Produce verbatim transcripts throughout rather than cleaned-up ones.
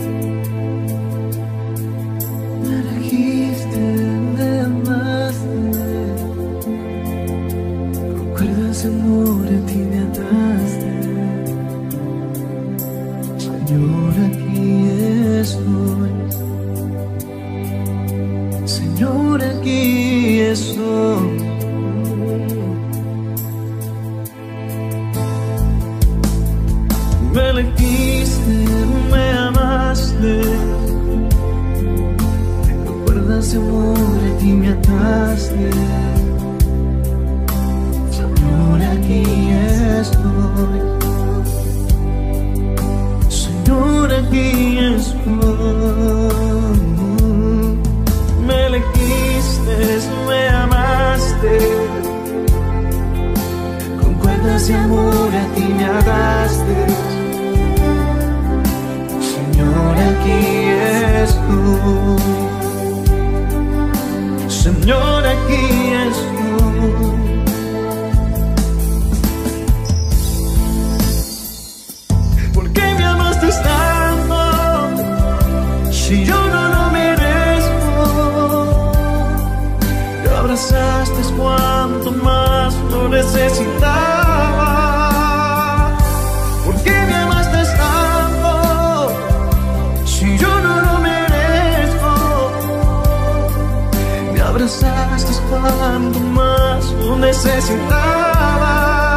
Me elegiste, me amaste, con cuerdas de amor a ti me ataste. Señor, aquí estoy. Señor, aquí estoy. Me elegiste, me amaste, con cuerdas de amor a ti me ataste. Señor, aquí estoy. Señor, aquí estoy. Me elegiste, me amaste, con cuerdas de amor a ti me ataste. Señor, aquí estoy. Señor, aquí estoy. ¿Por qué me amaste tanto si yo no lo merezco? Te abrazaste cuanto más lo necesitaba. ¿Por qué me amaste tanto si yo no lo merezco? Me abrazaste cuanto más lo necesitaba.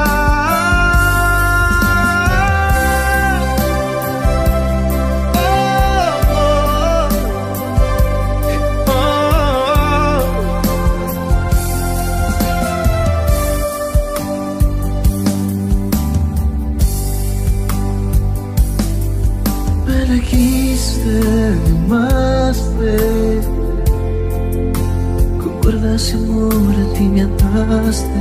Me elegiste, me amaste, con cuerdas de amor a ti me ataste.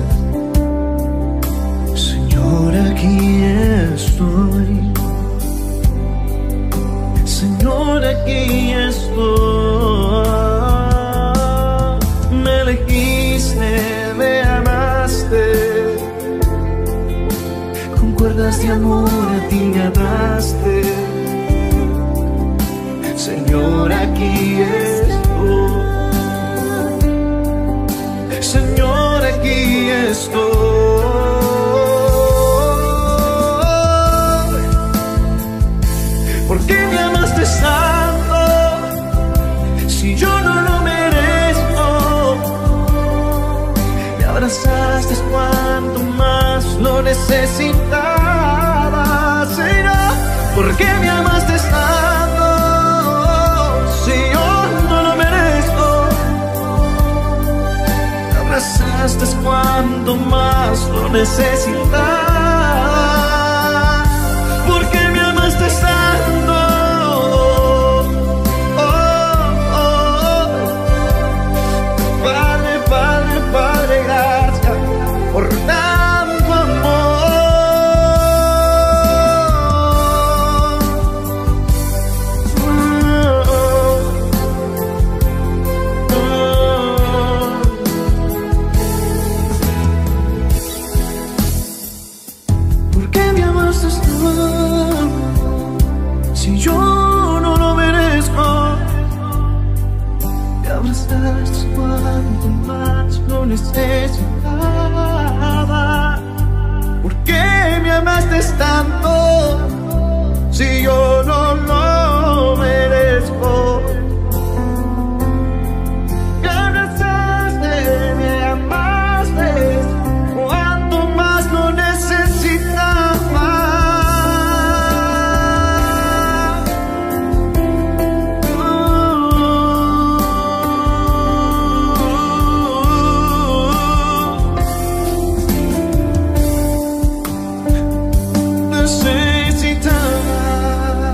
Señor, aquí estoy. Señor, aquí estoy. Me elegiste, me amaste, con cuerdas de amor a ti me ataste. Señor, aquí estoy. Señor, aquí estoy. ¿Por qué me amaste tanto si yo no lo merezco? Me abrazaste cuanto más lo necesitaba. Señor, ¿por qué me amaste tanto si yo no lo merezco? Me abrazaste cuanto más lo necesitaba. ¿Por qué me amaste tanto? Oh, oh. Padre, Padre, Padre, gracias por tanto amor. Si yo no lo merezco, me abrazaste cuanto más lo necesitaba. ¿Por qué me amaste tanto si yo no lo merezco? Me abrazaste, me amaste cuanto más lo necesitaba. Necesitaba.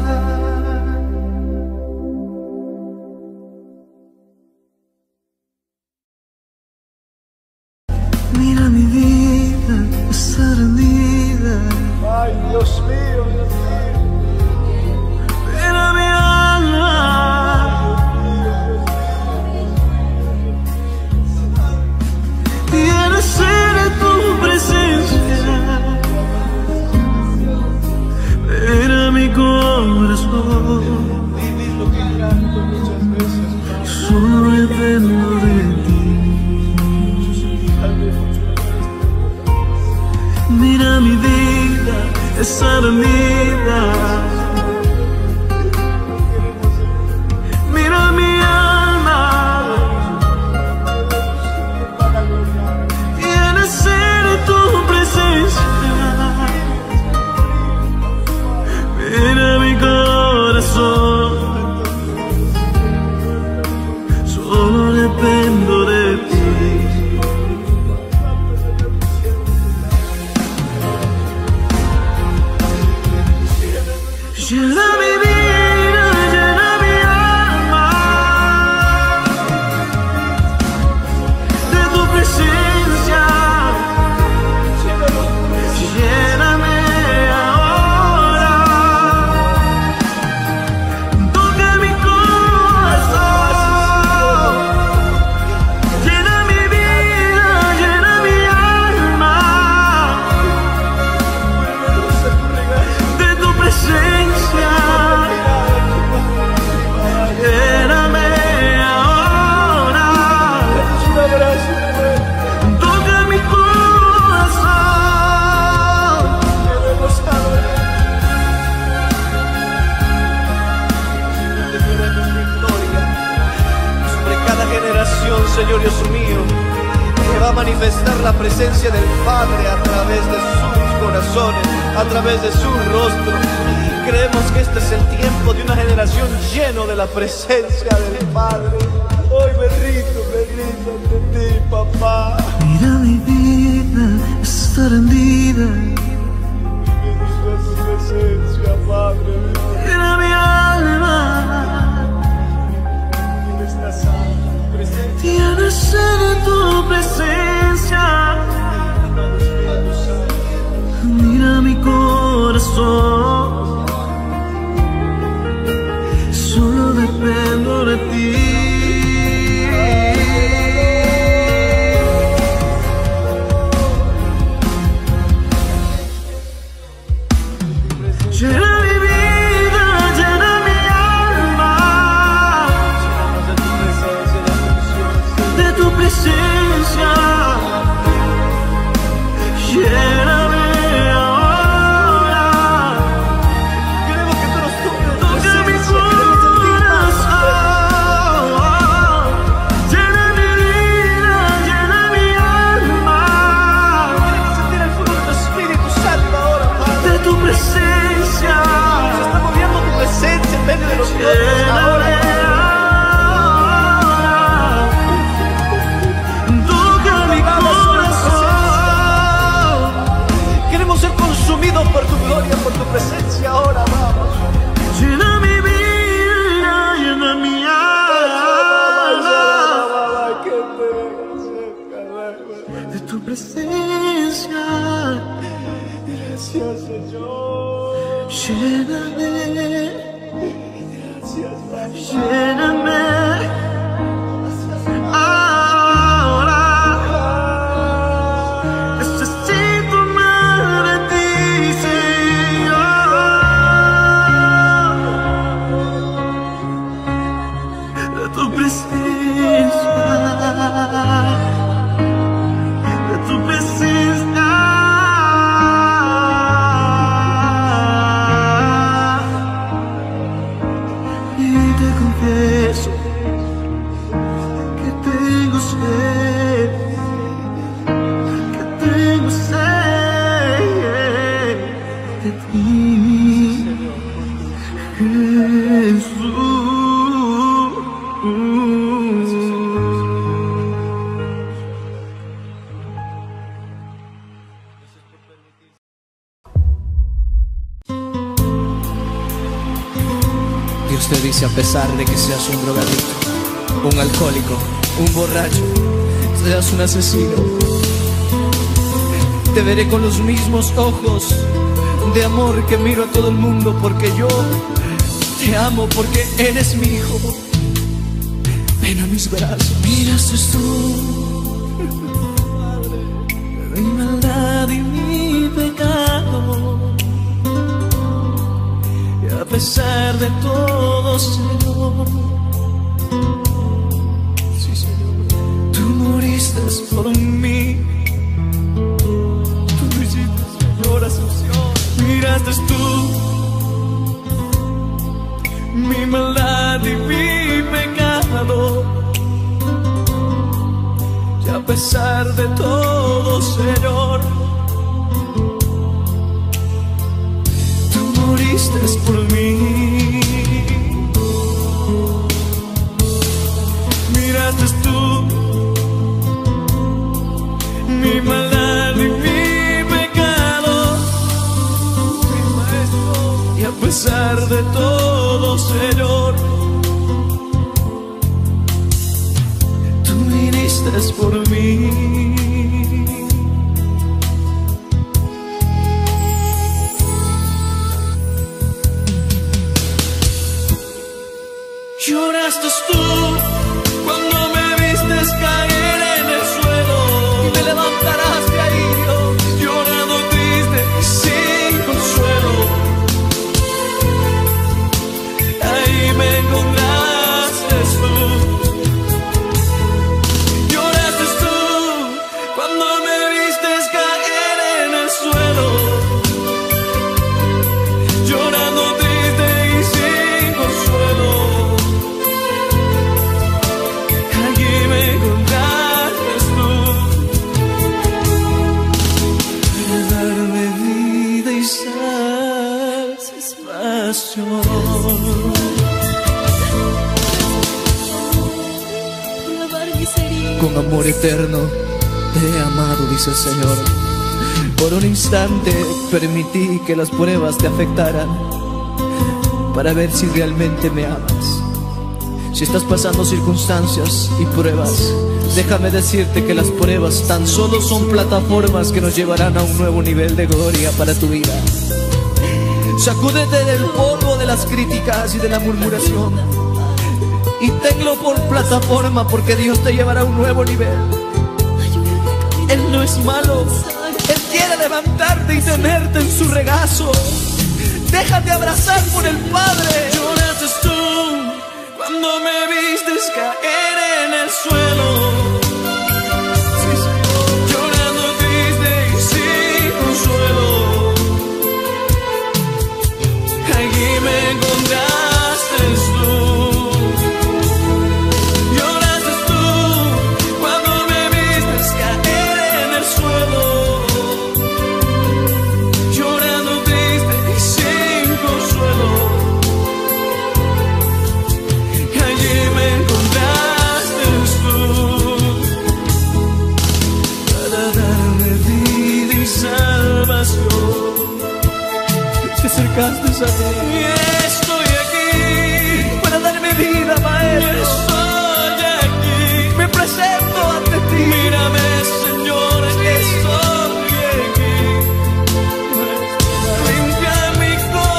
manifestar la presencia del Padre a través de sus corazones, a través de su rostro. Creemos que este es el tiempo de una generación lleno de la presencia del Padre. Hoy me rindo, me rindo ante ti, papá. Mira mi vida, está rendida Bendito es tu presencia, Padre. Mira mi alma, Esta santa presencia. tiene sed de tu presencia. Mira mi corazón, solo dependo de ti. Llena mi vida, llena mi alma de tu presencia. Lléname ahora. Queremos que tú nos toques. Toca mi corazón. Llena mi vida, llena mi alma Queremos sentir el fuego de tu Espíritu Santo ahora, Padre. de tu presencia. Se está moviendo tu presencia en medio de los pueblos ahora. Toca mi corazón. Queremos ser consumidos por tu gloria, por tu presencia ahora, vamos. Llena mi vida, llena mi alma de tu presencia. Gracias, Señor. Lléname, Gracias, Padre. lléname ahora. Necesito más de ti, Señor, de tu presencia, de tu presencia. Y te confieso que tengo sed, que tengo sed de ti, Jesús. Dios te dice, a pesar de que seas un drogadicto, un alcohólico, un borracho, seas un asesino, te veré con los mismos ojos de amor que miro a todo el mundo, porque yo te amo, porque eres mi hijo. Ven a mis brazos. Miraste tú mi maldad y mi pecado, y a pesar de todo, Señor, Sí, Señor. tú moriste por mí. Tú no hiciste, Señor, asunción. Miraste tú mi maldad y mi pecado, y a pesar de todo, Señor, tú moriste por mí. Miraste tú mi maldad y mi pecado, Mi maestro. y a pesar de todo, Señor, tú viniste por mí. Lloraste tú cuando me vistes caer en el suelo, Y me levantarás de ahí, Dios. llorando triste y sin consuelo. Ahí me encontraste tú. Lloraste tú cuando me vistes caer en el suelo, llorando triste y sin consuelo. con amor eterno te he amado, dice el Señor. Por un instante permití que las pruebas te afectaran para ver si realmente me amas. Si estás pasando circunstancias y pruebas, déjame decirte que las pruebas tan solo son plataformas que nos llevarán a un nuevo nivel de gloria para tu vida. Sacúdete del polvo de las críticas y de la murmuración y tenlo por plataforma, porque Dios te llevará a un nuevo nivel. Él no es malo, Él quiere levantarte y tenerte en su regazo. Déjate abrazar por el Padre. Lloraste tú cuando me vistes caer en el suelo. Sí, Señor. Llorando triste y sin consuelo. Allí me encontraste tú. Lloraste tú cuando me vistes caer en el suelo. Llorando triste y sin consuelo. Allí me encontraste tú. Para darme vida y salvación. Te acercaste a mí Y estoy aquí para darme vida, Maestro. Estoy aquí. Me presento ante ti. Mírame, Señor, estoy aquí. Limpia mi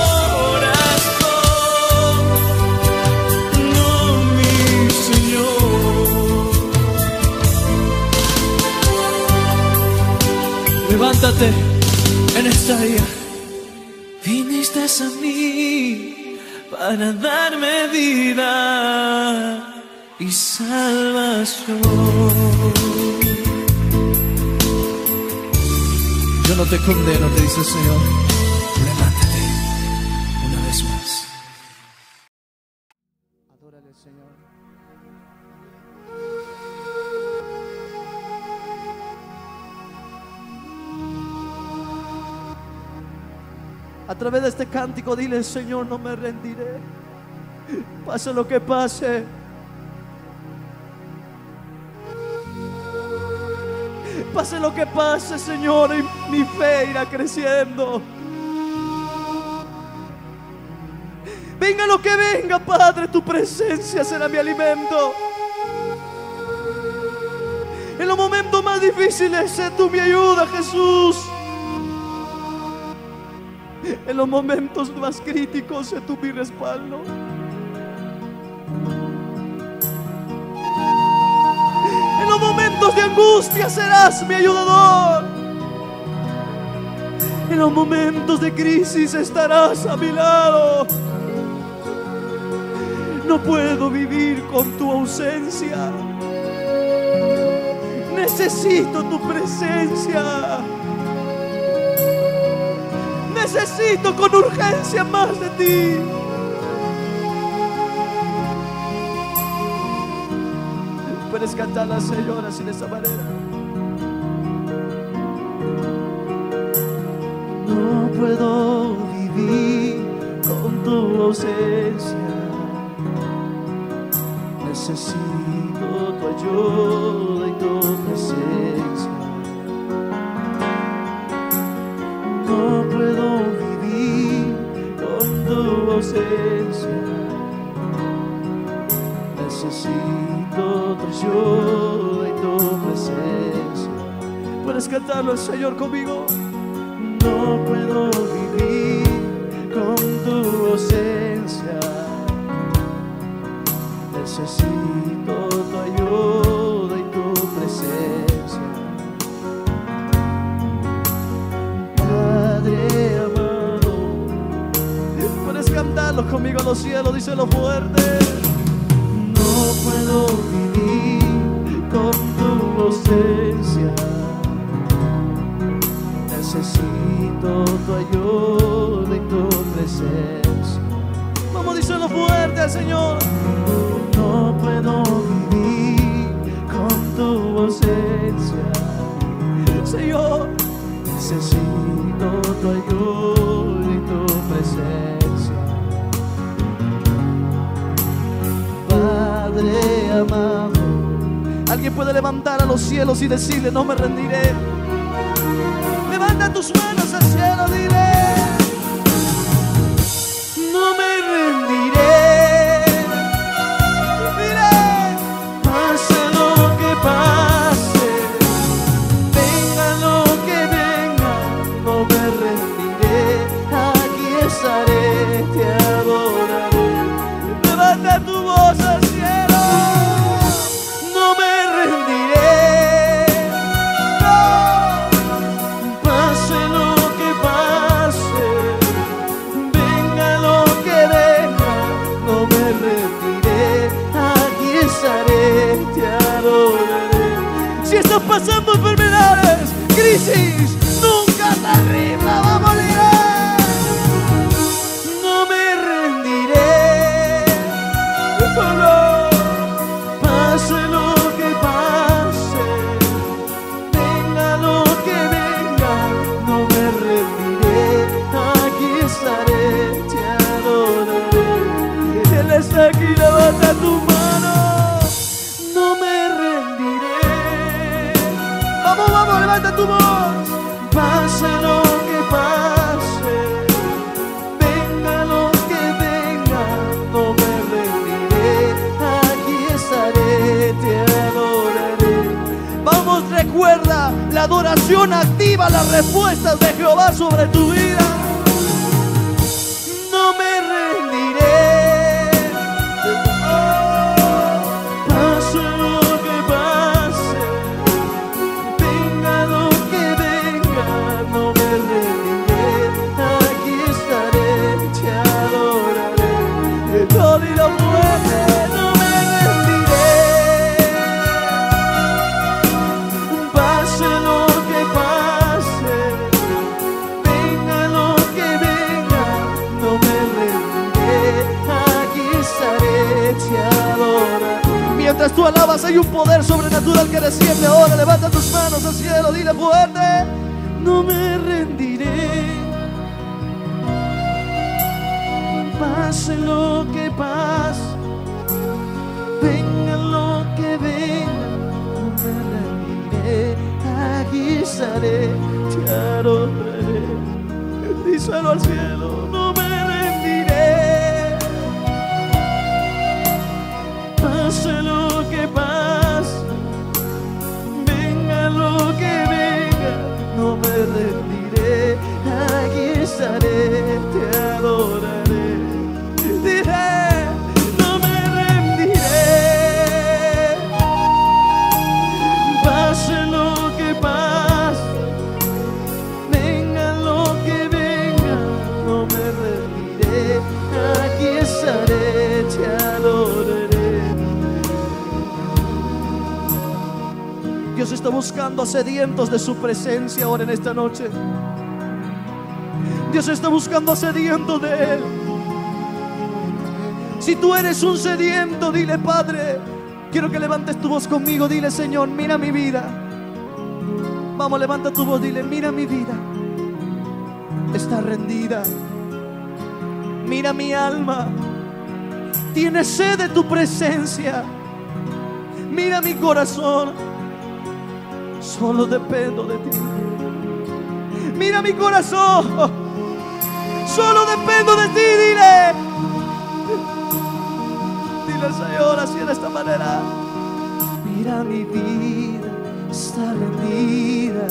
corazón, no mi Señor. Levántate en esta día. Viniste a mí para darme vida y salvación. Yo no te condeno, te dice el Señor. Levántate una vez más. Adórale al Señor. A través de este cántico dile: Señor, no me rendiré, pase lo que pase. Pase lo que pase, Señor, y mi fe irá creciendo. Venga lo que venga, Padre, tu presencia será mi alimento. En los momentos más difíciles, sé tú mi ayuda, Jesús. En los momentos más críticos, sé tú mi respaldo. En los momentos de angustia serás mi ayudador. En los momentos de crisis estarás a mi lado. No puedo vivir con tu ausencia. Necesito tu presencia. Necesito con urgencia más de ti. Puedes cantarla, Señor, así de esa manera. No puedo vivir con tu ausencia. Necesito tu ayuda y tu presencia. No puedo vivir con tu ausencia. Necesito tu ayuda y tu presencia. ¿Puedes cantarlo, Señor, conmigo? No puedo vivir con tu ausencia. Necesito tu ayuda y tu presencia. Padre amado, puedes cantarlo conmigo a los cielos, díselo fuerte. No puedo vivir con tu ausencia. Necesito tu ayuda y tu presencia. Vamos, díselo fuerte al Señor. No puedo vivir con tu ausencia. Señor, necesito tu ayuda y tu presencia. Padre amado, Alguien puede levantar a los cielos y decirle: no me rendiré. Levanta tus manos al cielo, dile: no me rendiré. Dile: pase lo que pase, venga lo que venga, no me rendiré. Aquí estaré, te adoraré. Levanta tu voz al cielo. No me rendiré. No. Pase lo que pase, venga lo que venga, no me rendiré. Aquí estaré, te adoraré. Si estás pasando enfermedades, crisis, nunca te rindas, vamos a ligar. No me rendiré. No. Pase lo que pase, venga lo que venga, no me rendiré. Aquí estaré, te adoraré. Él está aquí, levanta tu mano. No me rendiré. Vamos, vamos, levanta tu voz. Pase lo que pase, venga lo que venga, no me rendiré. Aquí estaré, te adoraré. Vamos, recuerda, la adoración activa las respuestas de Jehová sobre tu vida. No me rendiré. Oh, pase lo que pase, venga lo que venga, no me rendiré. Aquí estaré, te adoraré. Todo y lo fuerte, no me rendiré. Pase lo que pase, venga lo que venga, no me rendiré. Aquí estaré, te adoraré. Mientras tú alabas, hay un poder sobrenatural que desciende ahora. Levanta tus manos al cielo, dile fuerte: no me rendiré. Pase lo que pase, venga lo que venga, no me rendiré. Aquí estaré, te adoraré. Díselo al cielo: no me rendiré. Pase lo que pase, venga lo que venga, no me rendiré. Aquí estaré, te adoraré. Dile: no me rendiré. Pase lo que pase, venga lo que venga, no me rendiré. Aquí estaré, te adoraré. Dios está buscando a sedientos de su presencia ahora en esta noche. Dios está buscando a sedientos de Él. Si tú eres un sediento, dile: Padre, quiero que levantes tu voz conmigo. Dile: Señor, mira mi vida. Vamos, levanta tu voz, dile: mira mi vida, está rendida. Mira mi alma, tiene sed de tu presencia. Mira mi corazón, solo dependo de ti. Mira mi corazón, solo dependo de ti. Dile: dile, Señor, así de esta manera: mira mi vida, está rendida.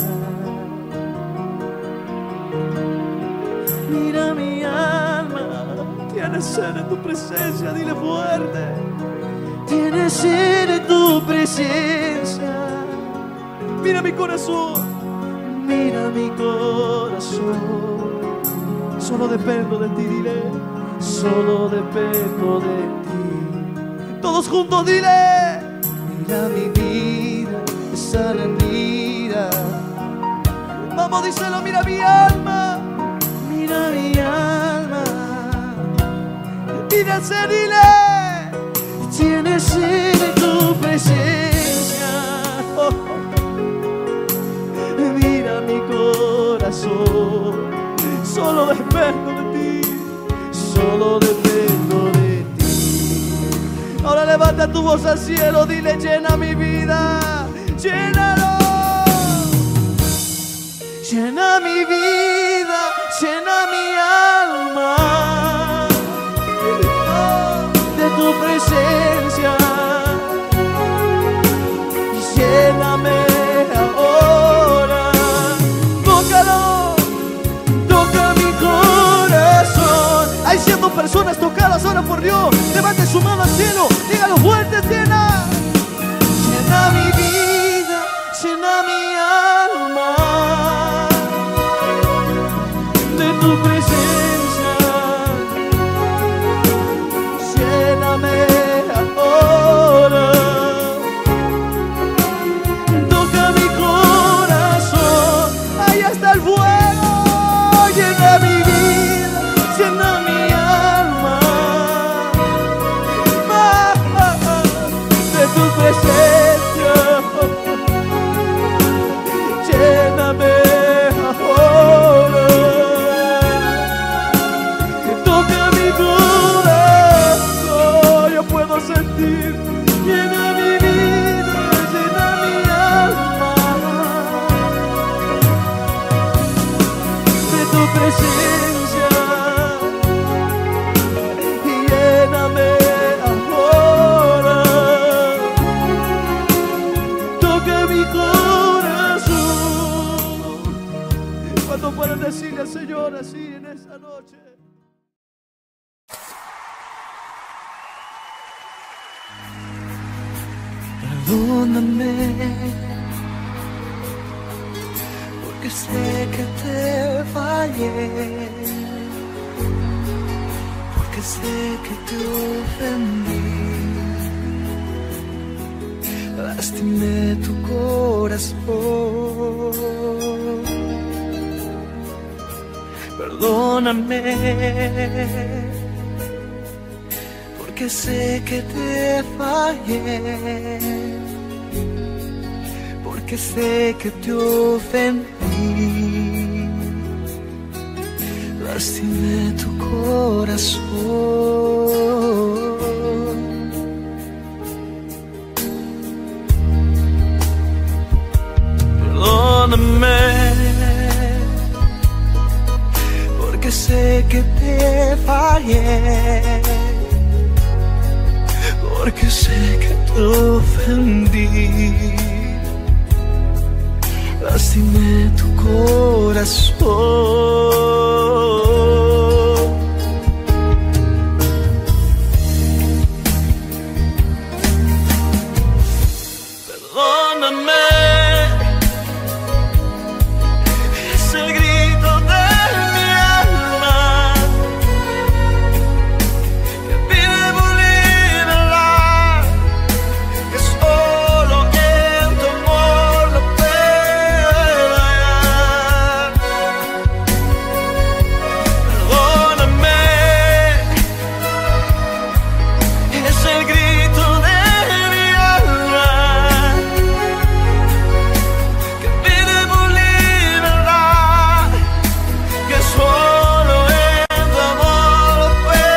Mira mi alma, tiene sed de tu presencia. Dile fuerte: tiene sed de tu presencia. Mira mi corazón, mira mi corazón, solo dependo de ti. Dile: solo dependo de ti. Todos juntos, dile: mira mi vida, está rendida. Vamos, díselo: mira mi alma, mira mi alma. Mira, dile: tiene sed de tu presencia. Oh, oh. Mira mi corazón, solo dependo de ti, solo dependo de ti. Ahora levanta tu voz al cielo, dile: llena mi vida, llénalo. Llena mi vida, llena mi alma de tu presencia. Lléname ahora. Tócalo, toca mi corazón. Hay ciento personas tocadas ahora por Dios. Levante su mano al cielo, dígalo fuerte: llena. Llena mi vida, llena mi alma de tu presencia. Lléname ahora. Toca mi corazón. Ahí está el fuego. Llena mi vida, llena mi alma ah, ah, ah, de tu presencia. Lléname ahora. Toca mi corazón. Yo puedo sentir. Llena mi vida, llena mi alma de tu presencia. Y lléname ahora. Toca mi corazón. ¿Cuánto pueden decirle al Señor así en esta noche? Perdóname, porque sé que te fallé, porque sé que te ofendí, lastimé tu corazón. Perdóname, porque sé que te fallé, porque sé que te ofendí, lastimé tu corazón. Perdóname, porque sé que te fallé, porque sé que te ofendí, lastimé tu corazón. Perdóname, es el grito de mi alma que pide por libertad, que solo en tu amor lo puedo hallar. Perdóname, es el grito de mi alma que pide por libertad, que solo en tu amor lo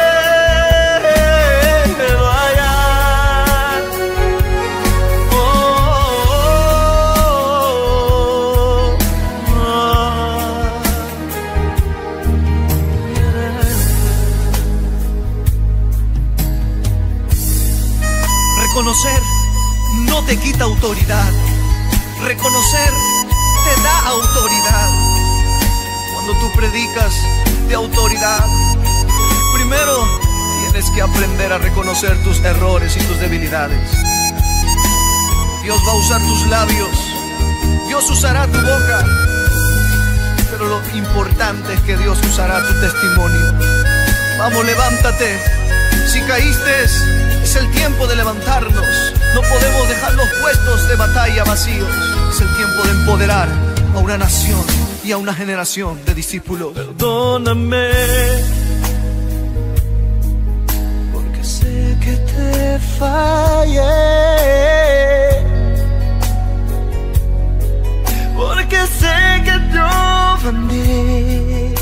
puedo hallar. Oh, oh, oh. Reconocer no te quita autoridad. Reconocer te da autoridad. Cuando tú predicas de autoridad, primero tienes que aprender a reconocer tus errores y tus debilidades. Dios va a usar tus labios, Dios usará tu boca, pero lo importante es que Dios usará tu testimonio. Vamos, levántate. Si caíste, es el tiempo de levantarnos. No podemos dejar los puestos de batalla vacíos. Es el tiempo de empoderar a una nación y a una generación de discípulos. Perdóname, porque sé que te fallé, porque sé que te ofendí,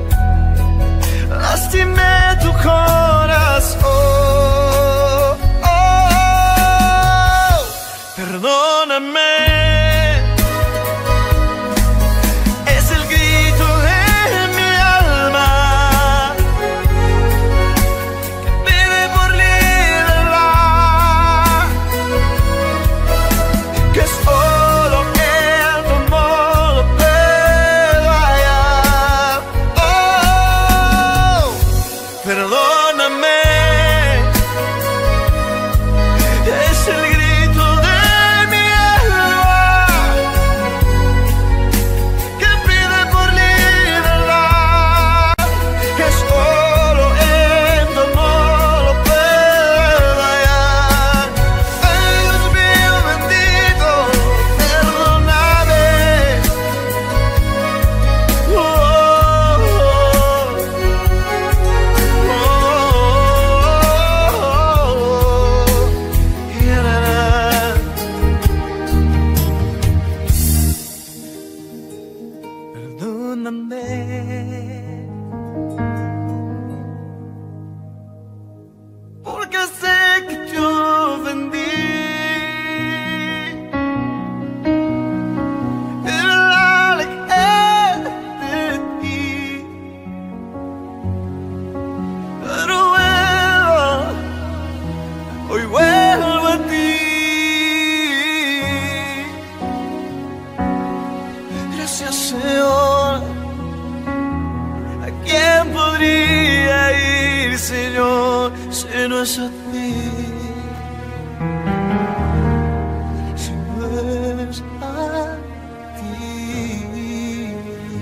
lastimé tu corazón. Oh, oh, es a ti, si no es a ti.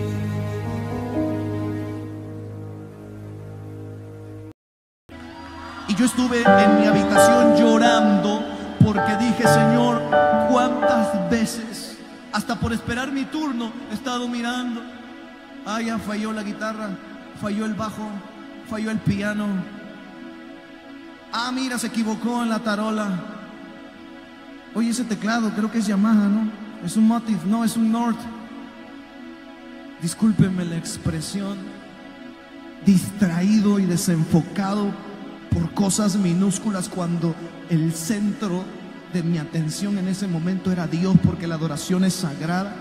Y yo estuve en mi habitación llorando porque dije, Señor, ¿cuántas veces, hasta por esperar mi turno, he estado mirando? Ah, ya falló la guitarra, falló el bajo, falló el piano. Ah, mira, se equivocó en la tarola. Oye, ese teclado creo que es Yamaha, ¿no? Es un Motiv, no, es un Nord. Discúlpenme la expresión. Distraído y desenfocado por cosas minúsculas, cuando el centro de mi atención en ese momento era Dios, porque la adoración es sagrada.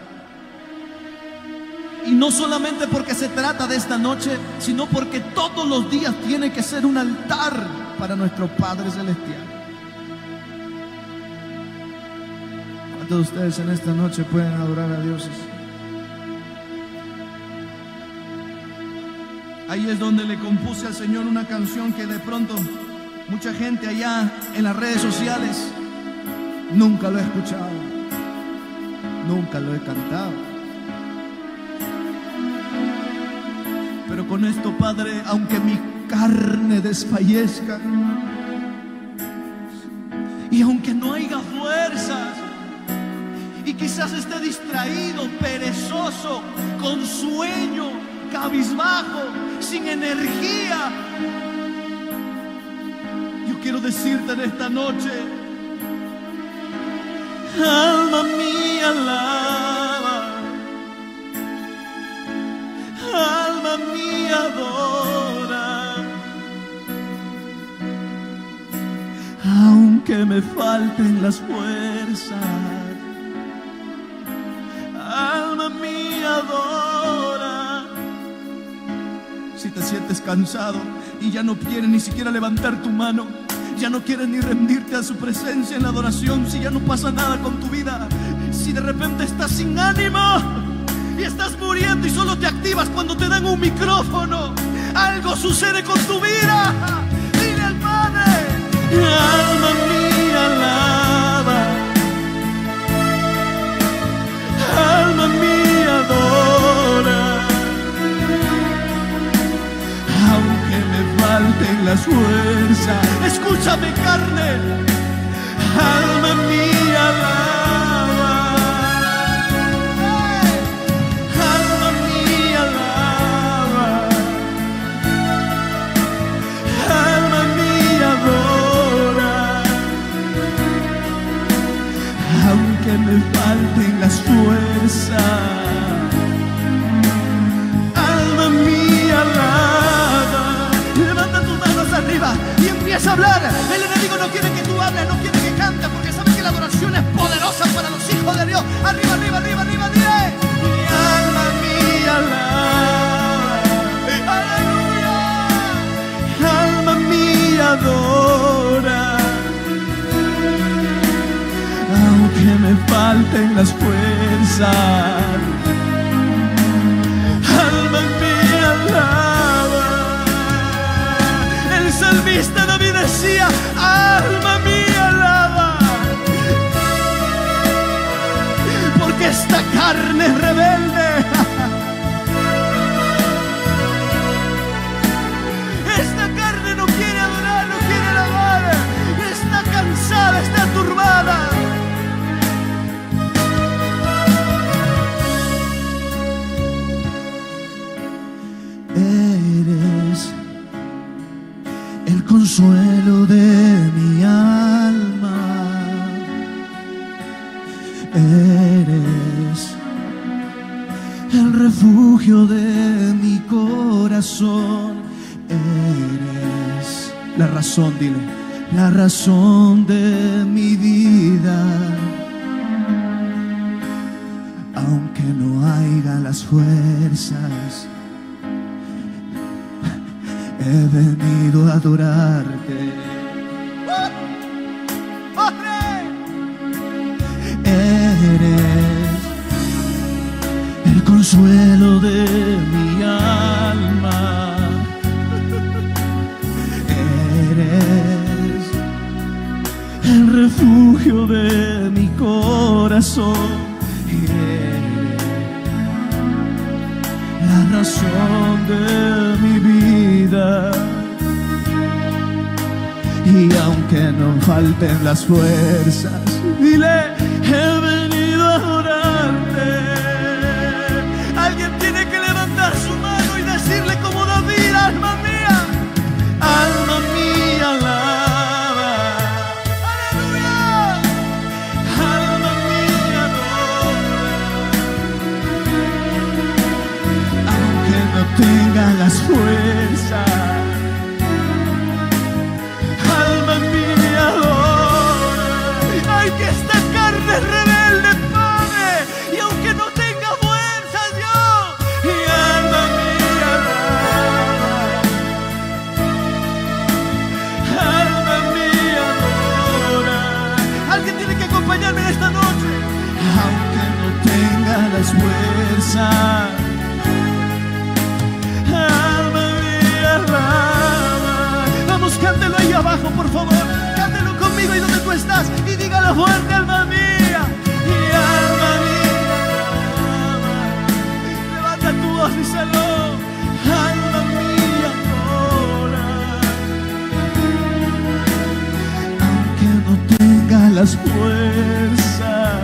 Y no solamente porque se trata de esta noche, sino porque todos los días tiene que ser un altar para nuestro Padre Celestial. ¿Cuántos de ustedes en esta noche pueden adorar a Dios? Ahí es donde le compuse al Señor una canción que de pronto mucha gente allá en las redes sociales nunca lo ha escuchado, nunca lo he cantado. Pero con esto, Padre, aunque mi carne desfallezca y aunque no haya fuerzas y quizás esté distraído, perezoso, con sueño, cabizbajo, sin energía, yo quiero decirte en esta noche: alma mía, alaba, alma mía, adora, aunque me falten las fuerzas, alma mía, adora. Si te sientes cansado y ya no quieres ni siquiera levantar tu mano, ya no quieres ni rendirte a su presencia en la adoración, si ya no pasa nada con tu vida, si de repente estás sin ánimo y estás muriendo y solo te activas cuando te dan un micrófono, algo sucede con tu vida, dile al Padre: alma mía, alaba, alma mía, adora, aunque me falten las fuerzas. Escúchame, carne, alma mía, alaba, alma mía, alaba, alma mía, adora, aunque me falten las fuerzas, alma mía, alaba. Levanta tus manos arriba y empieza a hablar. El enemigo no quiere que tú hables, no quiere que cantes, porque sabe que la adoración es poderosa para los hijos de Dios. Arriba, arriba, arriba, arriba, dile: mi alma mía, alaba, aleluya, alma mía, adora, aunque me falten las fuerzas, alma mía, alaba. El salmista David decía: alma mía, alaba, porque esta carne es rebelde, esta carne no quiere adorar, no quiere alabar, está cansada, está turbada. Eres el consuelo de mi alma, eres el refugio de mi corazón, eres la razón, dile, la razón de mi vida, aunque no haya las fuerzas. He venido a adorarte. Eres el consuelo de mi alma. Eres refugio de mi corazón, la razón de mi vida. Y aunque no falten las fuerzas, dile, he venido a adorarte. Alguien tiene que levantar su mano y decirle como David: alma mía, alma mía, alaba. Aleluya, alma mía, adora. Aunque no tenga las fuerzas, que esta carne rebelde, Padre, y aunque no tenga fuerzas yo, y alma mía, alma mía, adora. Alguien tiene que acompañarme en esta noche. Aunque no tenga las fuerzas, alma mía, alaba. Vamos, cántelo ahí abajo, por favor. Cántelo conmigo y donde tú estás, y dígalo fuerte: alma mía, y alma mía, alaba. Levanta tu voz y díselo: alma mía, adora. Aunque no tenga las fuerzas,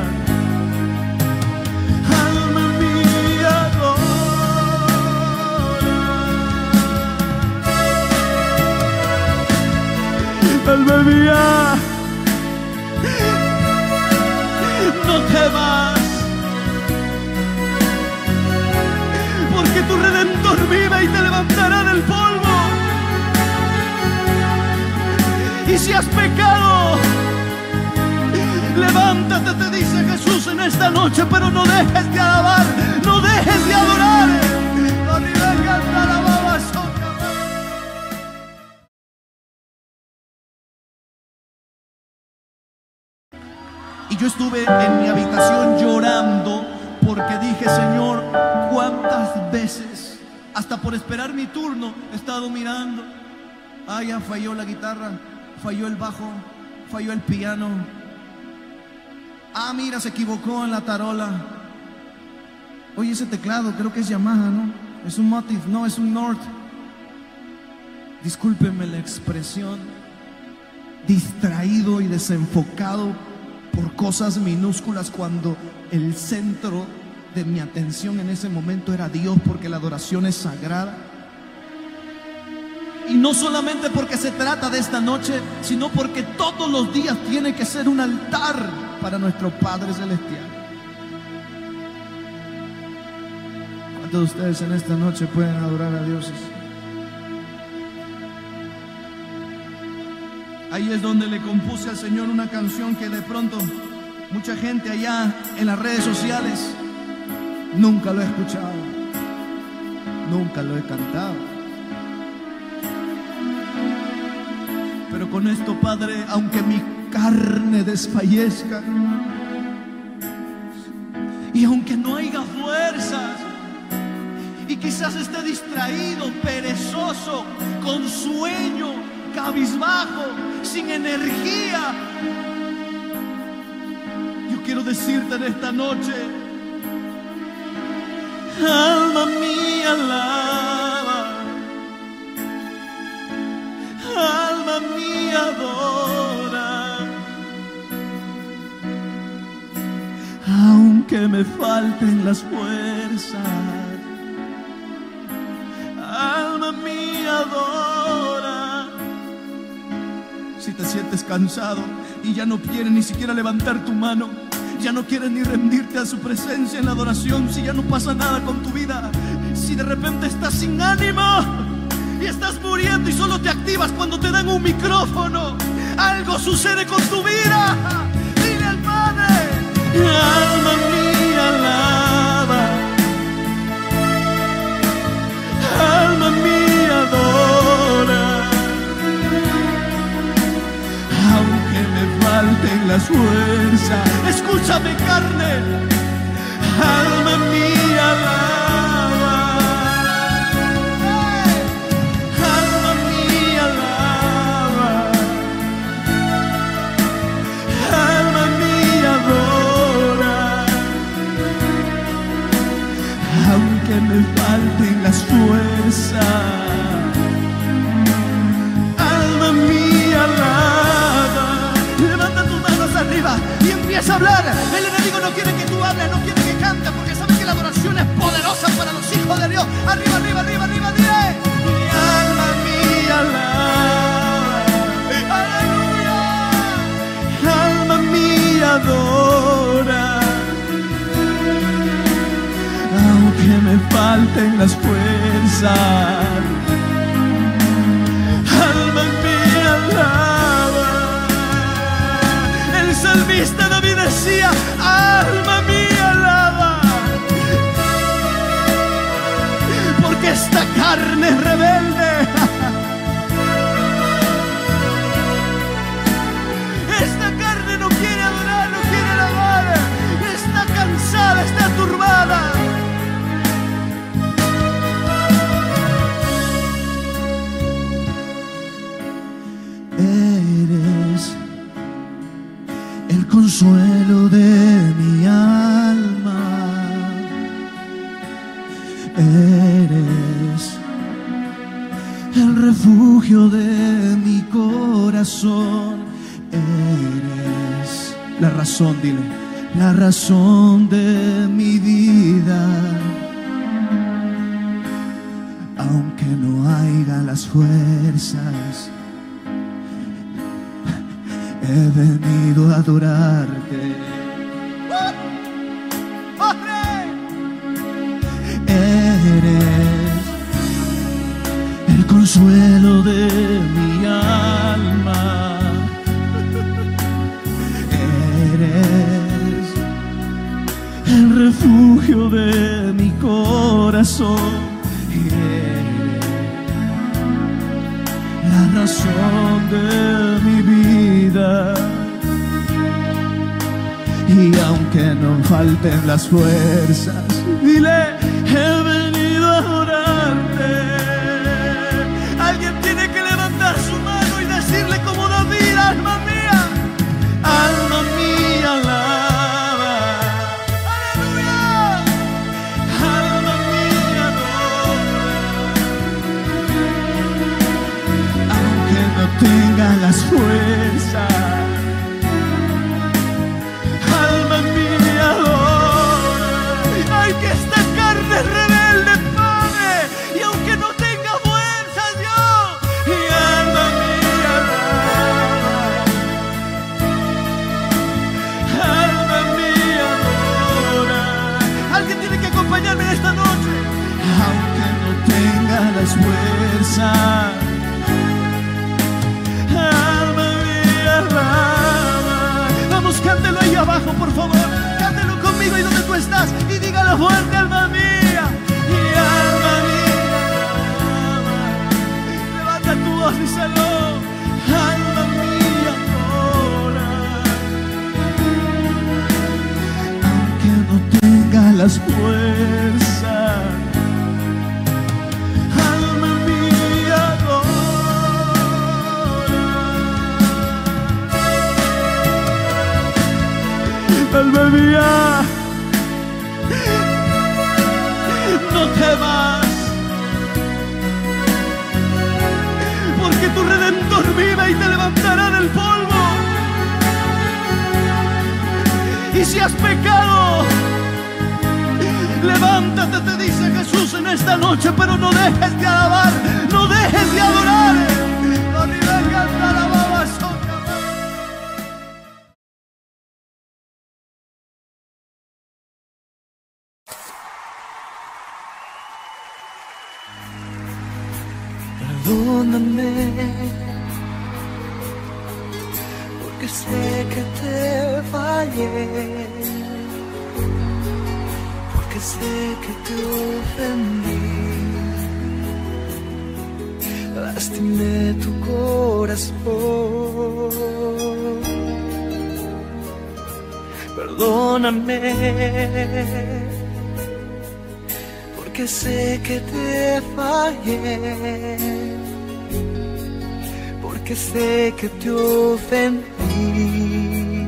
alma mía, adora. Alma mía, no temas, porque tu Redentor vive y te levantará del polvo. Y si has pecado, levántate, te dice Jesús en esta noche, pero no dejes de alabar, no dejes de adorar. Y yo estuve en mi habitación llorando porque dije: Señor, ¿cuántas veces, hasta por esperar mi turno, he estado mirando? Ah, ya falló la guitarra, falló el bajo, falló el piano. Ah, mira, se equivocó en la tarola. Oye, ese teclado creo que es Yamaha, ¿no? Es un Motif, no, es un Nord. Discúlpenme la expresión. Distraído y desenfocado por cosas minúsculas, cuando el centro de mi atención en ese momento era Dios, porque la adoración es sagrada. Y no solamente porque se trata de esta noche, sino porque todos los días tiene que ser un altar para nuestro Padre Celestial. ¿Cuántos de ustedes en esta noche pueden adorar a Dios? Ahí es donde le compuse al Señor una canción que de pronto mucha gente allá en las redes sociales nunca lo ha escuchado, nunca lo he cantado. Pero con esto, Padre, aunque mi carne desfallezca y aunque no haya fuerzas y quizás esté distraído, perezoso, con sueño, cabizbajo, sin energía, yo quiero decirte en esta noche: alma mía, alaba, alma mía, adora. Aunque me falten las fuerzas, alma mía, adora. Si te sientes cansado y ya no quieres ni siquiera levantar tu mano, ya no quieres ni rendirte a su presencia en la adoración, si ya no pasa nada con tu vida, si de repente estás sin ánimo y estás muriendo y solo te activas cuando te dan un micrófono, algo sucede con tu vida, dile al Padre: alma mía, alaba, alma mía, adora. Aunque me falten las fuerzas, escúchame, carne, alma mía, alaba, alma mía, alaba, no quiere que tú hables, no quiere que cantes, porque sabe que la adoración es poderosa para los hijos de Dios. Arriba, arriba, arriba, arriba, dile. Mi alma mía alaba, aleluya. Alma mía adora, aunque me falten las fuerzas. Alma mía alaba. El salmista David decía, alma mía alaba, porque esta carne es rebelde. Esta carne no quiere adorar, no quiere alabar, está cansada, está turbada. Eres el consuelo de mi alma, eres el refugio de mi corazón, eres la razón, dile, la razón de mi vida. Aunque no haya las fuerzas, he venido a adorarte. Eres el consuelo de mi alma, eres el refugio de mi corazón, eres la razón de mi vida. Y aunque no falten las fuerzas, dile, he venido a adorarte. Alguien tiene que levantar su mano y decirle como David, alma mía, alma mía alaba, aleluya, alma mía adora, aunque no tenga las fuerzas. Que esta carne es rebelde, Padre, y aunque no tenga fuerza, Dios, y alma mía alaba, alma mía adora. Alguien tiene que acompañarme en esta noche, aunque no tenga las fuerzas, alma mía alaba. Vamos, cántelo ahí abajo, por favor, cántelo conmigo y donde tú estás, y dígalo fuerte, alma mía, y alma mía alaba. Levanta tu voz y díselo, alma mía adora, aunque no tenga las fuerzas, alma mía adora, alma mía. No temas, porque tu Redentor vive y te levantará del polvo. Y si has pecado, levántate, te dice Jesús en esta noche, pero no dejes de alabar, no dejes de adorar. Perdóname, porque sé que te fallé, porque sé que te ofendí, lastimé tu corazón. Perdóname, porque sé que te fallé, porque sé que te ofendí,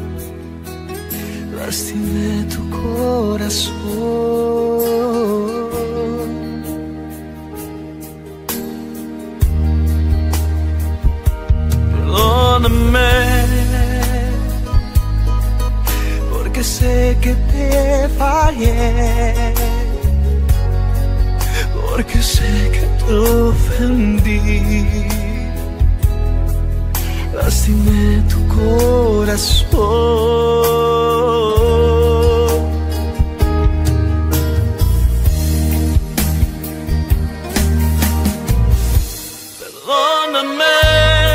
lastimé tu corazón. Perdóname, porque sé que te fallé, porque sé que te ofendí, lastimé tu corazón. Perdóname.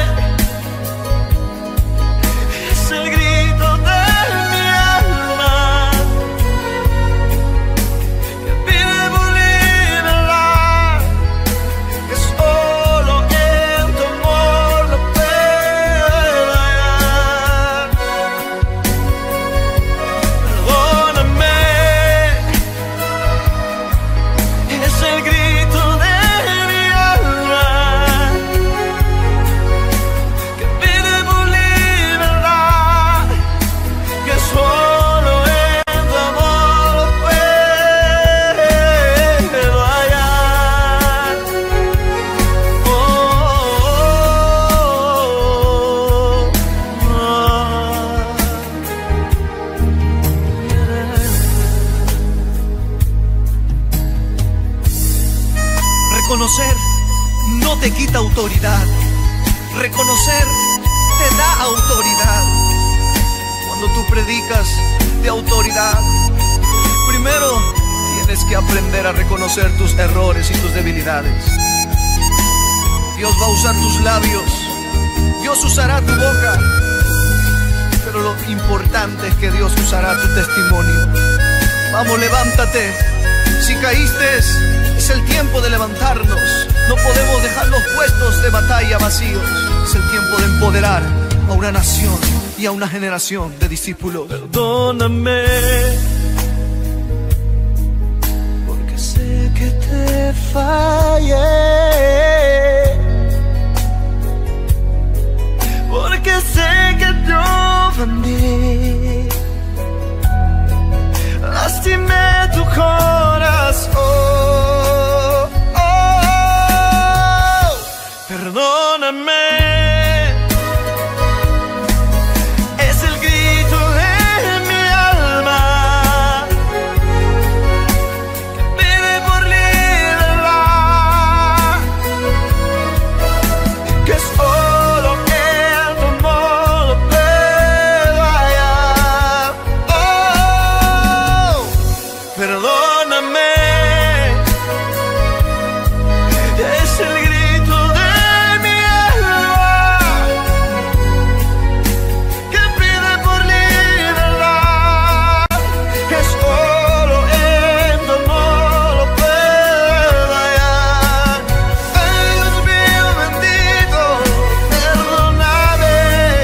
Reconocer no te quita autoridad. Reconocer te da autoridad. Cuando tú predicas de autoridad, primero tienes que aprender a reconocer tus errores y tus debilidades. Dios va a usar tus labios, Dios usará tu boca, pero lo importante es que Dios usará tu testimonio. Vamos, levántate. Si caíste, es el tiempo de levantarnos. No podemos dejar los puestos de batalla vacíos. Es el tiempo de empoderar a una nación y a una generación de discípulos. Perdóname, porque sé que te fallé, porque sé que te ofendí, lastimé tu corazón. Oh, oh, perdóname. Es el grito de mi alma que pide por libertad, que solo el tu amor lo puede hallar. Oh, perdóname. Es el grito de mi alma que pide por libertad, que solo en tu amor lo puedo hallar. Ay, Dios mío bendito, perdóname.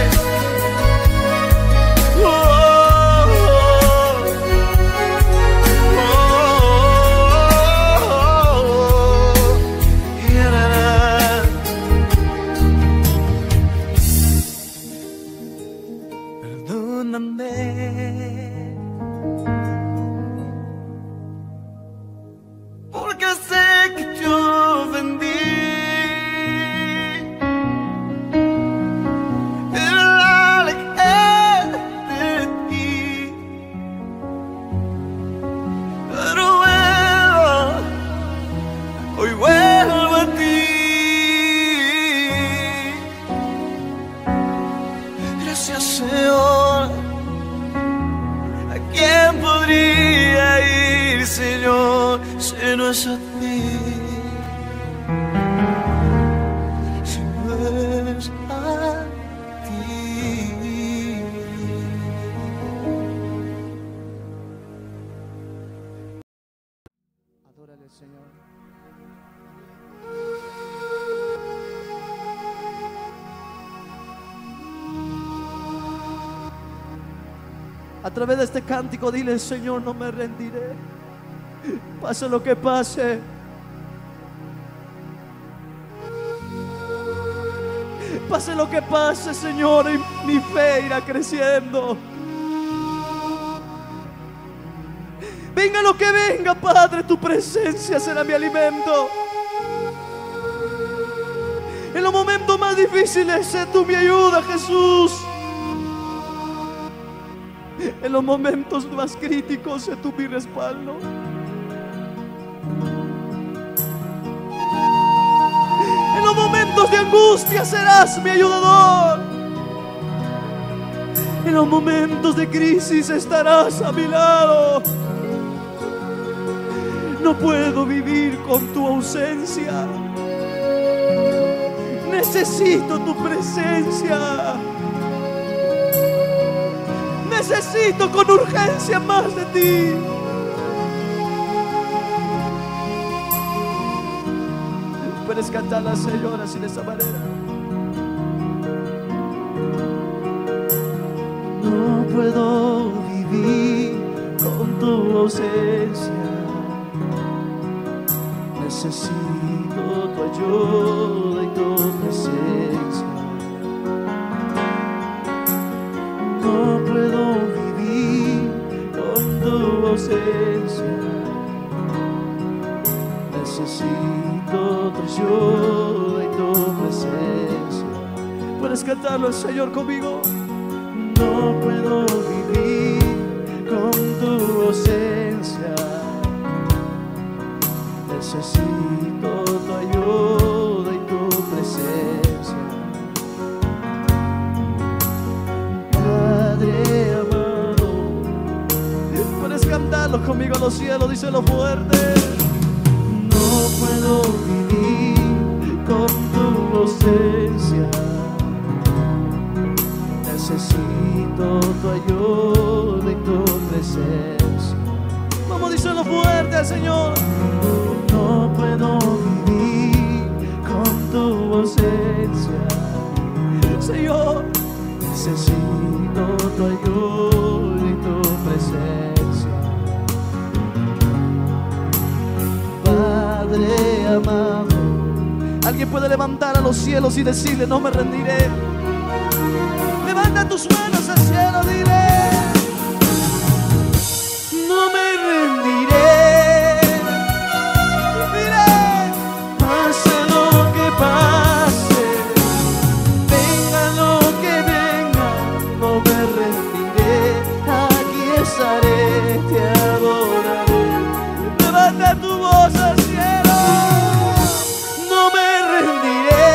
Oh, oh, oh, oh, oh. Perdóname, porque sé que te ofendí. Es verdad, alejé de ti, pero vuelvo, hoy vuelvo a ti. Gracias, Señor. ¿A quién podría ir, Señor, si no es a ti? Si no es a ti. Adórale, Señor. A través de este cántico dile: Señor, no me rendiré, pase lo que pase. Pase lo que pase, Señor, y mi fe irá creciendo. Venga lo que venga, Padre, tu presencia será mi alimento. En los momentos más difíciles, sé tú mi ayuda, Jesús. En los momentos más críticos, sé tú mi respaldo. En los momentos de angustia serás mi ayudador. En los momentos de crisis estarás a mi lado. No puedo vivir con tu ausencia. Necesito tu presencia. Necesito con urgencia más de ti. Puedes cantarla, Señor, así de esa manera. No puedo vivir con tu ausencia. Necesito tu ayuda y tu presencia. No puedo vivir con tu ausencia. Necesito tu ayuda y tu presencia. ¿Puedes cantarlo al Señor conmigo? No puedo vivir con tu ausencia. Necesito tu ayuda y tu presencia. Padre amado, puedes cantarlo conmigo a los cielos, díselo fuerte. No puedo vivir con tu ausencia. Necesito tu ayuda y tu presencia. Vamos, díselo fuerte al Señor. No puedo vivir con tu ausencia. Señor, necesito tu ayuda y tu presencia. Padre amado, alguien puede levantar a los cielos y decirle: no me rendiré. Levanta tus manos al cielo, dile: no me rendiré. Dile: pase lo que pase, venga lo que venga, no me rendiré. Aquí estaré, te adoraré. Levanta tu voz al cielo: no me rendiré.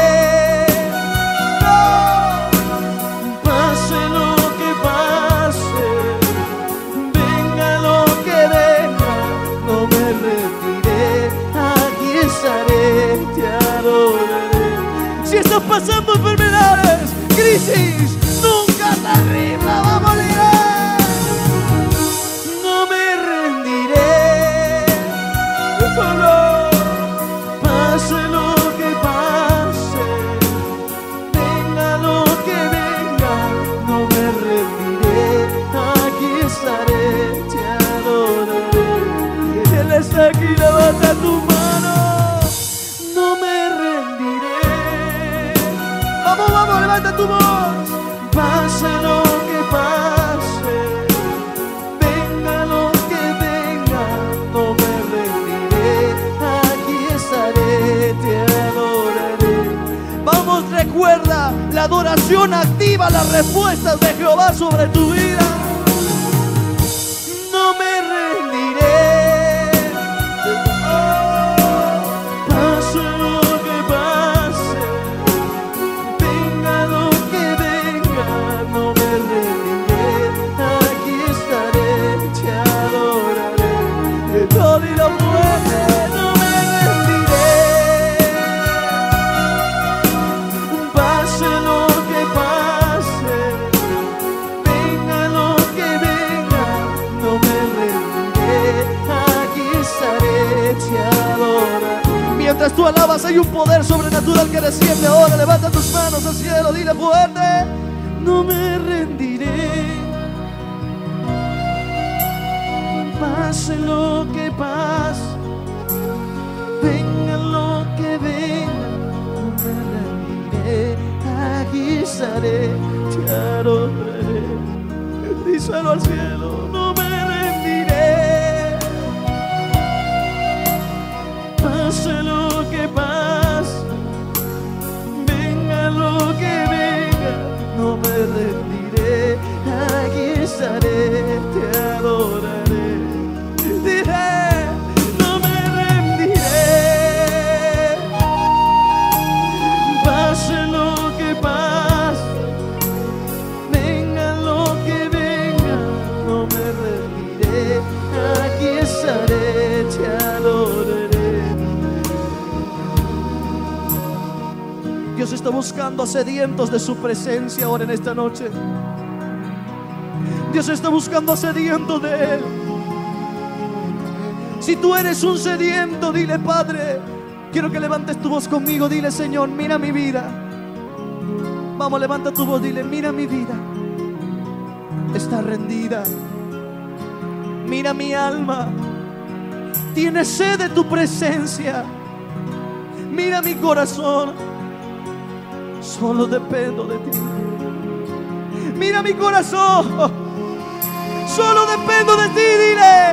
Si estás pasando enfermedades, crisis, nunca te rindas, vamos a ligar. No me rendiré. Oh, no. Pase lo que pase, venga lo que venga, no me rendiré. Aquí estaré, te adoraré. Él está aquí, levanta tu mano. No me rendiré. Vamos, vamos, levanta tu voz. Pase lo que pase, venga lo que venga, no me rendiré. Aquí estaré, te adoraré. Vamos, recuerda, la adoración activa las respuestas de Jehová sobre tu vida. No me rendiré. Mientras tú alabas, hay un poder sobrenatural que desciende ahora. Levanta tus manos al cielo, dile fuerte: no me rendiré. Pase lo que pase, venga lo que venga, no me rendiré. Aquí estaré, te adoraré. Díselo al cielo: no me rendiré. Pase lo que pase, venga lo que venga, no me rendiré. Aquí estaré, está buscando a sedientos de su presencia ahora en esta noche. Dios está buscando a sedientos de Él. Si tú eres un sediento, dile: Padre, quiero que levantes tu voz conmigo. Dile: Señor, mira mi vida. Vamos, levanta tu voz, dile: mira mi vida, está rendida. Mira mi alma, tiene sed de tu presencia. Mira mi corazón, solo dependo de ti. Mira mi corazón, solo dependo de ti. Dile,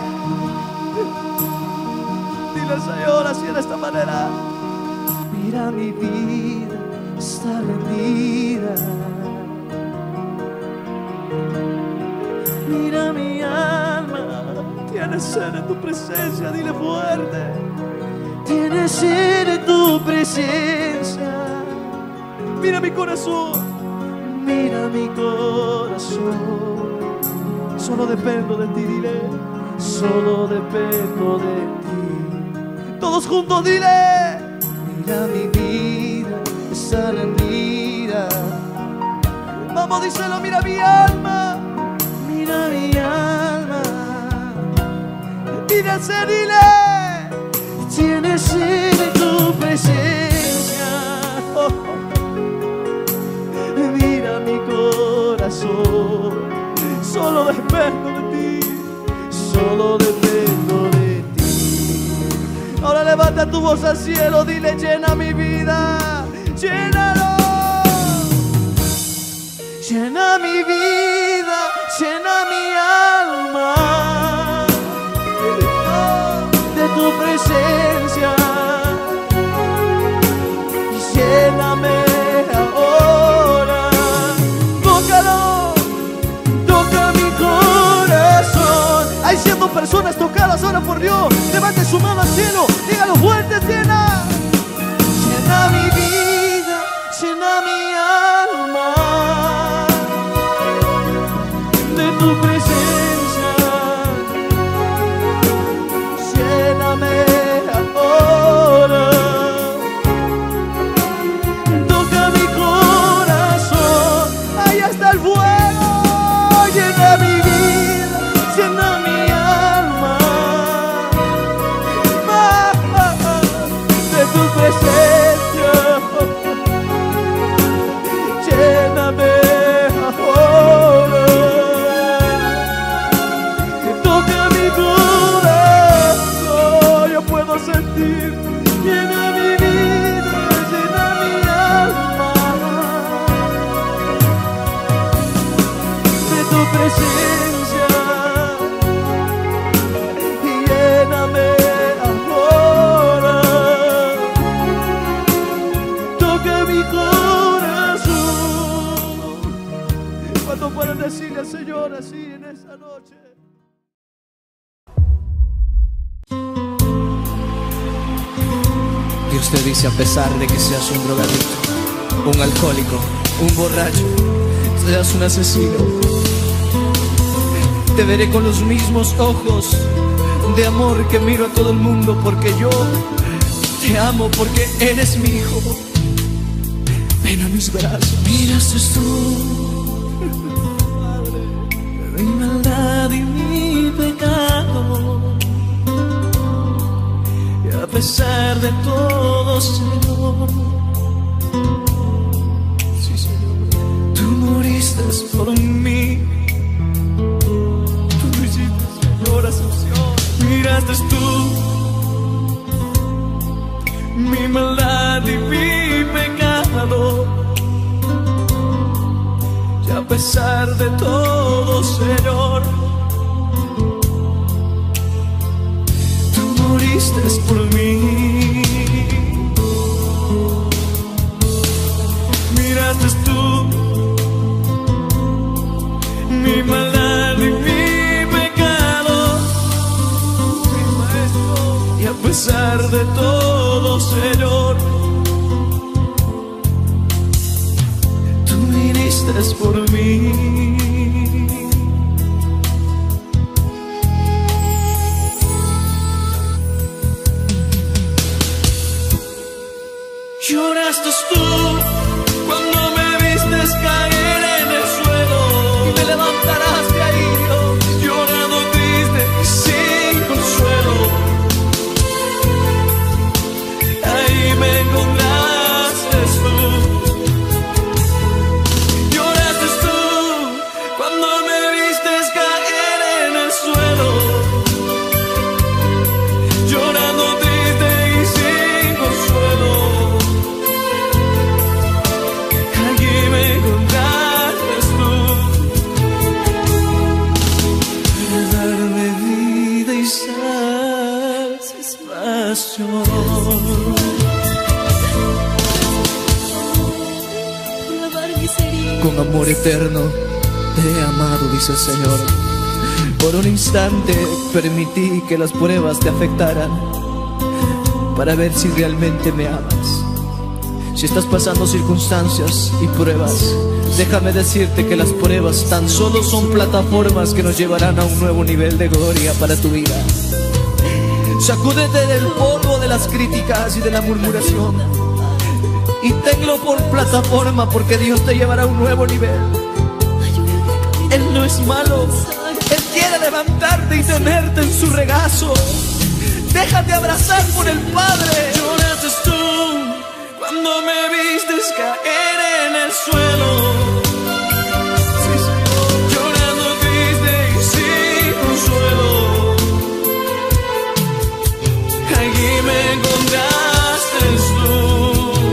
dile: Señor, así de esta manera. Mira mi vida, está rendida. Mira mi alma, tiene sed de tu presencia. Dile fuerte: tiene sed de tu presencia. Mira mi corazón, mira mi corazón, solo dependo de ti. Dile: solo dependo de ti. Todos juntos, dile: mira mi vida, está rendida. Vamos, díselo: mira mi alma, mira mi alma. Dile: dile: tiene sed de tu presencia. Oh, oh. Mira mi corazón, solo dependo de ti, solo dependo de ti. Ahora levanta tu voz al cielo, dile: llena mi vida, llénalo. Llena mi vida, llena mi alma de tu presencia. Lléname ahora. Tócalo, toca mi corazón. Hay ciento personas tocadas ahora por Dios. Levante su mano al cielo, dígalo fuerte: llena. Llena mi vida, llena mi alma de tu presencia. Lléname ahora. Toca mi corazón, ahí está el fuego. Llena mi vida, llena mi alma de tu presencia. Lléname ahora. Toca mi corazón, yo puedo sentir. Llena mi vida, llena mi alma de tu presencia. Lléname ahora. Toca mi corazón. ¿Cuánto pueden decirle al Señor así en esta noche? Dios te dice: a pesar de que seas un drogadicto, un alcohólico, un borracho, seas un asesino, te veré con los mismos ojos de amor que miro a todo el mundo, porque yo te amo, porque eres mi hijo. Ven a mis brazos. Miraste tú mi maldad y mi pecado, y a pesar de todo, Señor, sí, Señor, tú moriste por mí. Tú hiciste, Señor, asunción. Miraste tú mi maldad y mi pecado, y a pesar de todo, Señor, tú moriste por mí. Miraste tú mi maldad y mi pecado, mi maestro, y a pesar de todo, Señor, tú viniste por mí. Lloraste tú con amor eterno te he amado, dice el Señor. Por un instante permití que las pruebas te afectaran para ver si realmente me amas. Si estás pasando circunstancias y pruebas, déjame decirte que las pruebas tan solo son plataformas que nos llevarán a un nuevo nivel de gloria para tu vida. Sacúdete del polvo de las críticas y de la murmuración y tenlo por plataforma, porque Dios te llevará a un nuevo nivel. Él no es malo, Él quiere levantarte y tenerte en su regazo. Déjate abrazar por el Padre. Lloraste tú cuando me vistes caer en el suelo. Sí, Señor. Llorando triste y sin consuelo. Allí me encontraste tú.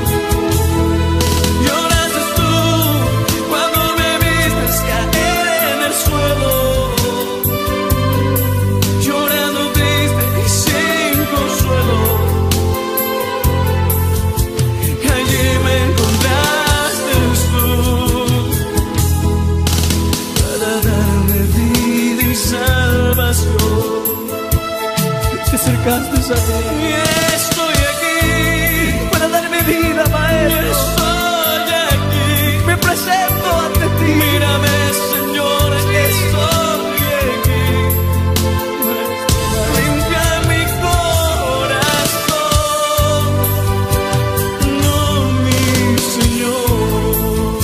Lloraste tú cuando me vistes caer en el suelo. Llorando triste y sin consuelo. Allí me encontraste tú para darme vida y salvación. Te acercaste a mí Y estoy aquí para darme vida, Maestro. estoy aquí. Me presento ante ti. Mírame, Señor, estoy aquí. Limpia mi corazón, no mi Señor.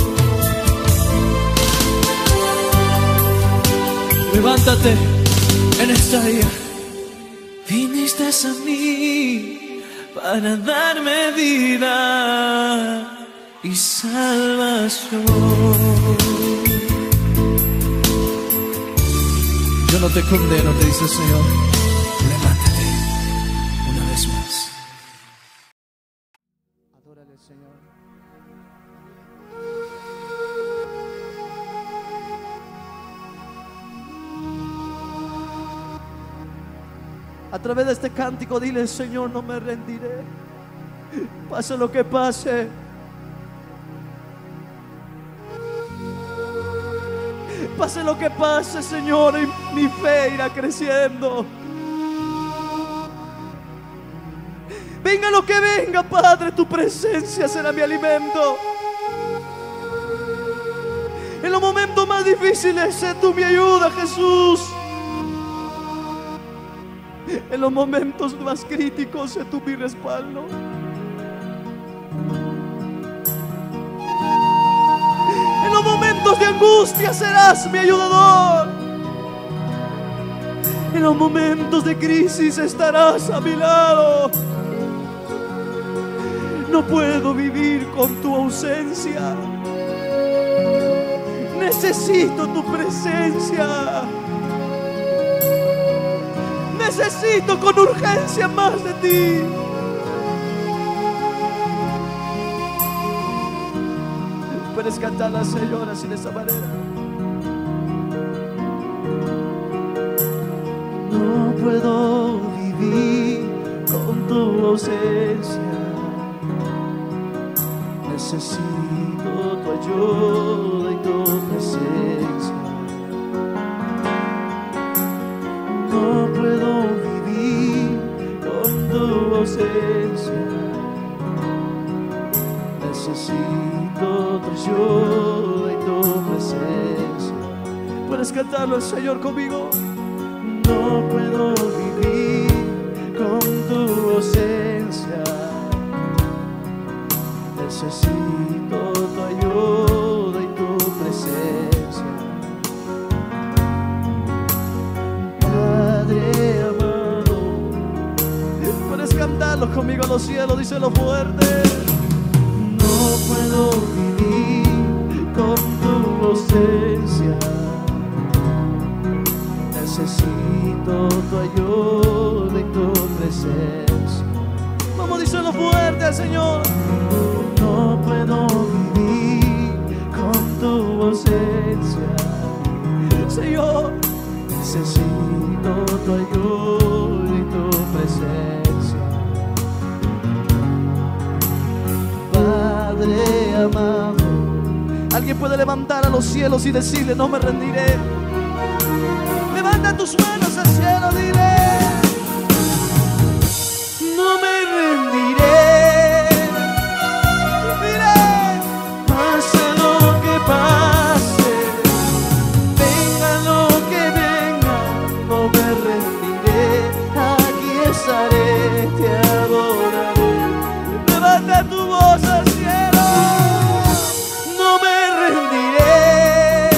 Levántate en esta día. Viniste a mí para darme vida y salvación. Yo no te condeno, te dice el Señor. Levántate una vez más. Adórale al Señor. A través de este cántico dile: Señor, no me rendiré, pase lo que pase. Pase lo que pase, Señor, y mi fe irá creciendo. Venga lo que venga, Padre, tu presencia será mi alimento. En los momentos más difíciles, sé tú mi ayuda, Jesús. En los momentos más críticos, sé tú mi respaldo. En los momentos de angustia serás mi ayudador. En los momentos de crisis estarás a mi lado. No puedo vivir con tu ausencia. Necesito tu presencia. Necesito con urgencia más de ti. Puedes cantarla, Señor, así de esa manera. No puedo vivir con tu ausencia. Necesito tu ayuda y tu presencia. No puedo vivir con tu ausencia. Necesito tu ayuda y tu presencia. ¿Puedes cantarlo al Señor conmigo? No puedo vivir con tu ausencia. Necesito tu ayuda y tu presencia. Padre amado, puedes cantarlo conmigo a los cielos, díselo fuerte. No puedo vivir con tu ausencia. Necesito tu ayuda y tu presencia. Vamos, díselo fuerte al Señor. No puedo vivir con tu ausencia. Señor, necesito tu ayuda y tu presencia. Padre amado, Alguien puede levantar a los cielos y decirle: no me rendiré. Levanta tus manos al cielo, dile: no me rendiré. Dile: pase lo que pase, venga lo que venga, no me rendiré. Aquí estaré, te adoraré. Levanta tu voz al cielo: no me rendiré.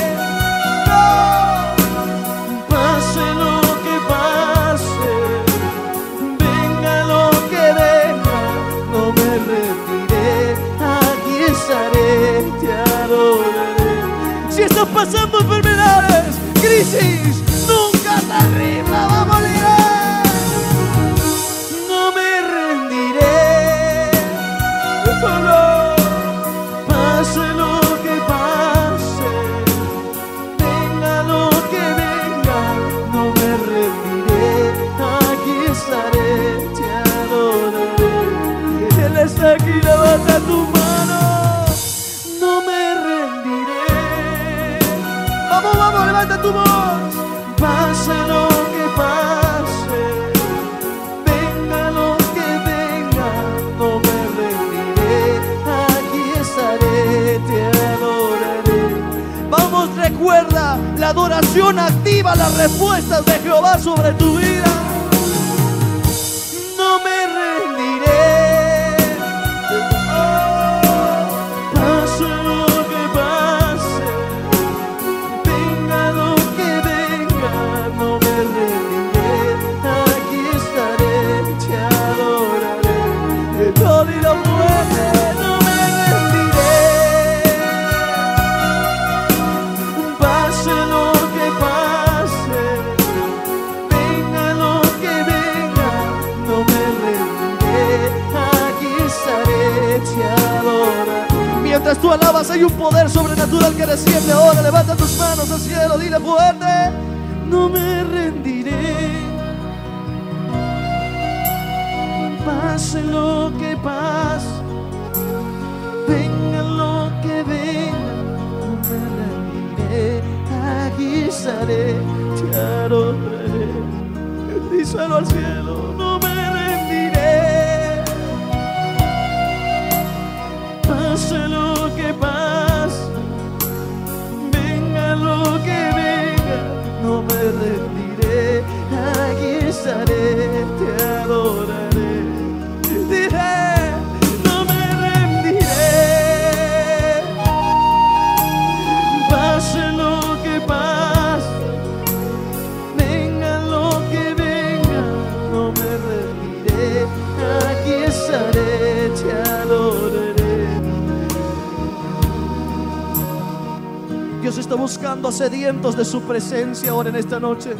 No, pase lo que pase, venga lo que venga, no me rendiré. Aquí estaré, te adoraré. Si estás pasando enfermedades, crisis, nunca te rindas, vamos a ligar. No me rendiré. No, pase lo que pase, venga lo que venga, no me rendiré. Aquí estaré, te adoraré. Él está aquí, levanta tu mano. No me rendiré. Vamos, vamos, levanta tu voz. Pase lo que pase, venga lo que venga, no me rendiré. Aquí estaré, te adoraré. Vamos, recuerda, la adoración activa las respuestas de Jehová sobre tu vida. No me rendiré. Oh, pase lo que pase, venga lo que venga, no me rendiré. Aquí estaré, te adoraré. Todo y lo fuerte, no me rendiré. Pase lo que pase, venga lo que venga, no me rendiré. Aquí estaré, te adoraré. Mientras tú alabas, hay un poder sobrenatural que desciende ahora. Levanta tus manos al cielo, dile fuerte: no me rendiré. Pase lo que pase, venga lo que venga, no me rendiré. Aquí estaré, te adoraré. Díselo al cielo: no me rendiré. Pase lo que pase, venga lo que venga, no me rendiré. Aquí estaré, te adoraré. Dile: no me rendiré. Pase lo que pase, venga lo que venga, no me rendiré. Aquí estaré, te adoraré. Dios está buscando a sedientos de su presencia ahora en esta noche.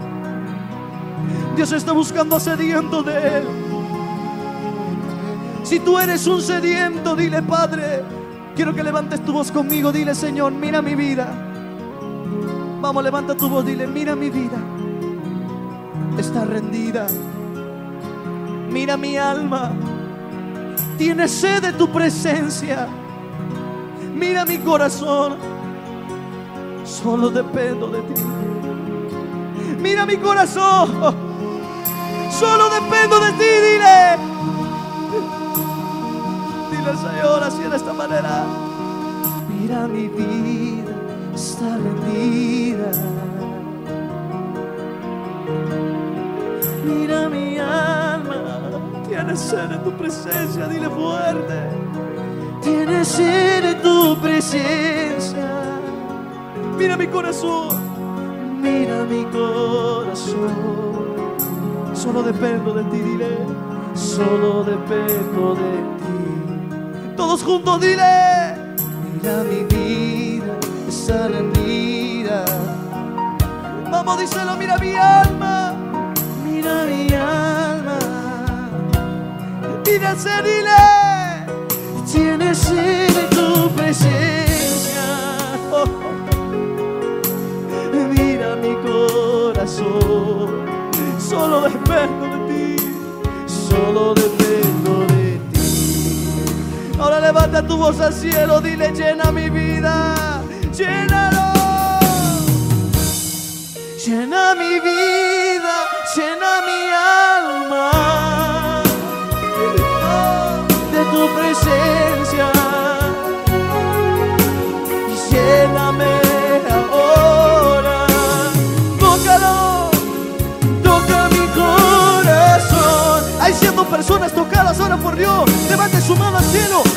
Dios está buscando a sedientos de Él. Si tú eres un sediento, dile: Padre, quiero que levantes tu voz conmigo. Dile: Señor, mira mi vida. Vamos, levanta tu voz, dile: mira mi vida, está rendida. Mira mi alma, tiene sed de tu presencia. Mira mi corazón, solo dependo de ti. Mira mi corazón, solo dependo de ti. Dile: dile al Señor así, de esta manera: mira mi vida, está rendida. Mira mi alma, tiene sed de tu presencia. Dile fuerte: tiene sed de tu presencia. Mira mi corazón, mira mi corazón, solo dependo de ti. Dile: solo dependo de ti. Todos juntos, dile: mira mi vida, está rendida. Vamos, díselo: mira mi alma, mira mi alma. Dile: dile: tiene sed de tu presencia. Oh, oh. Mira mi corazón, solo dependo de ti, solo dependo de ti. Ahora levanta tu voz al cielo, dile: llena mi vida. llénalo. Llena mi vida, llena mi alma de tu presencia. Lléname ahora. Tócalo, toca mi corazón. Hay ciento personas tocadas ahora por Dios. Levante su mano al cielo